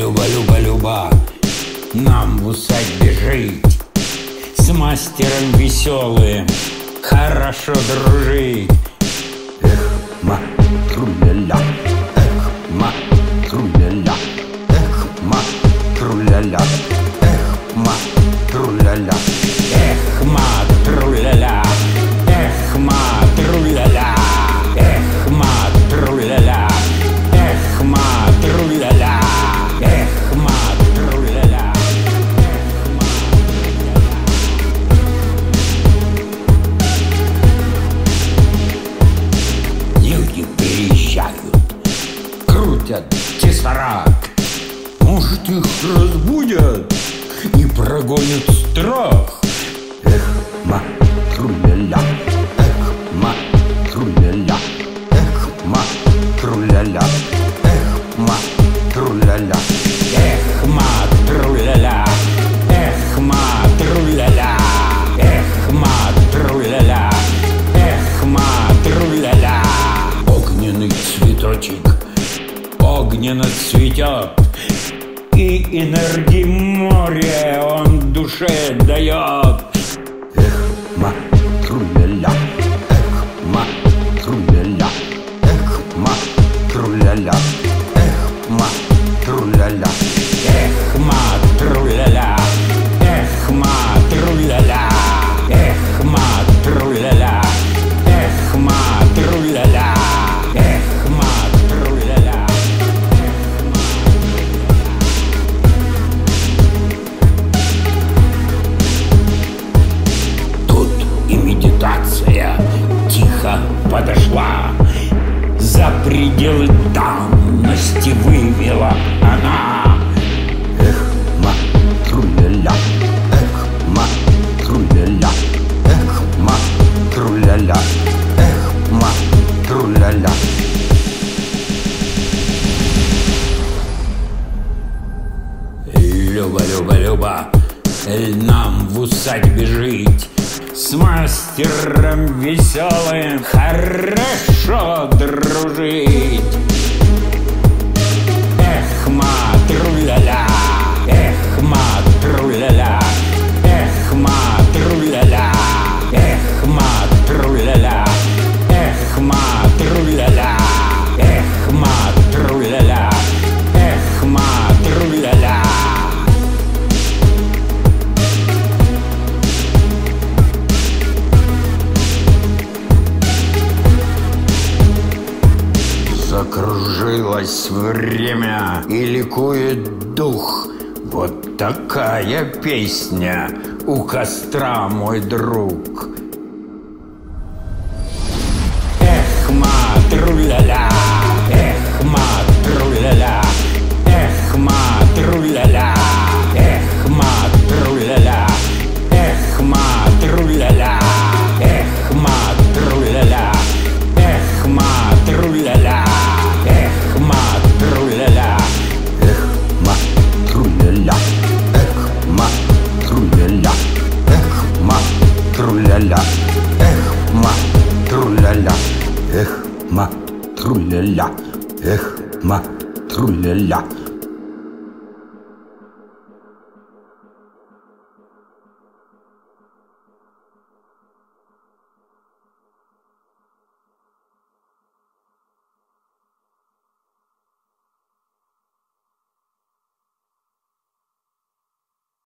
Люба, Люба, Люба, нам в усадьбе жить, с мастером веселым хорошо дружить. Эх, ма, тру-ля-ля, эх, ма, тру-ля-ля, эх, ма, тру-ля-ля, эх, ма, тру-ля-ля, Эх, ма, тру-ля-ля, эх, ма, тру-ля-ля, эх, ма, тру-ля-ля, эх, ма, тру-ля-ля, эх, ма, тру-ля-ля. Люди приезжают, крутят тесарак, может, их разбудят и прогонят страх. эх, ма, тру-ля-ля, эх, ма, тру-ля-ля, эх, ма, тру-ля-ля, эх, ма, тру-ля-ля, Эх, ма, тру-ля-ля, эх, ма, тру-ля-ля, эх, ма, тру-ля-ля, эх, ма, тру-ля-ля. Огненный цветочек огненно цветет, и энергии море он душе дает. эх, ма, тру-ля-ля, эх, ма, тру-ля-ля, эх, ма, тру-ля-ля, эх, ма, тру-ля-ля, Эх, ма, тру-ля-ля, эх, ма, тру-ля-ля, эх, ма, тру-ля-ля, эх, ма, тру-ля-ля, эх, ма, тру-ля-ля. Тут и медитация тихо подошла, за пределы данности вывела она. эх, ма, тру-ля-ля, эх, ма, тру-ля-ля, эх, ма, тру-ля-ля, эх, ма, тру-ля-ля. Люба, Люба, Люба, нам в усадьбе жить, с мастером веселым хорошо дружить. Эх, ма, тру-ля-ля, эх, ма, тру-ля-ля, эх, ма, тру-ля-ля, эх, ма, тру-ля-ля, эх, ма, тру-ля-ля, эх, ма, тру-ля-ля, эх, ма, тру-ля-ля. Закружилось время и ликует дух. Вот такая песня у костра, мой друг. Эх, ма, тру-ля-ля, эх, ма, тру-ля-ля, эх, ма, тру-ля-ля, эх, ма, тру-ля-ля, эх, ма, тру-ля-ля, эх, ма, тру-ля-ля, эх, ма, тру-ля-ля, эх, ма, тру-ля-ля. Эх, ма, тру-ля-ля, эх, ма, тру-ля-ля, эх, ма, тру-ля-ля, эх, ма, тру-ля-ля, эх, ма, тру-ля-ля, эх, ма, тру-ля-ля.